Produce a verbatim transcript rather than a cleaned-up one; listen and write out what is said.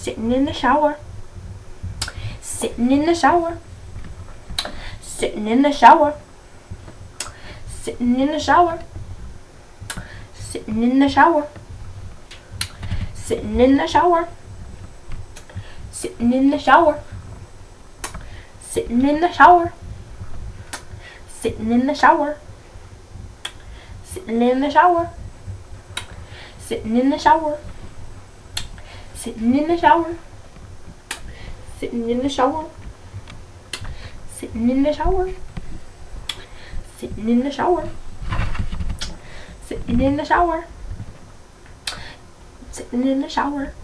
sitting in the shower, sitting in the shower, sitting in the shower, sitting in the shower, sitting in the shower, sitting in the shower, sitting in the shower, sitting in the shower, sitting in the shower, sitting in the shower, sitting in the shower, sitting in the shower, sitting in the shower, sitting in the shower, sitting in the shower, sitting in the shower, sitting in the shower.